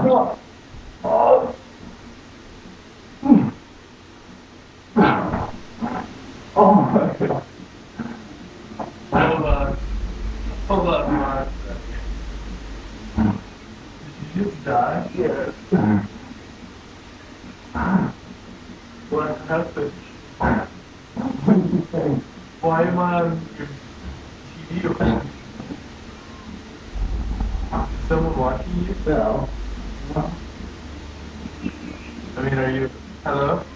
Oh. Oh my God. Hold on. Hold on, Mark. Did you just die? Yes. What happened? What do you think? Why am I on your TV? Is someone watching you? No. I mean, are you... Hello?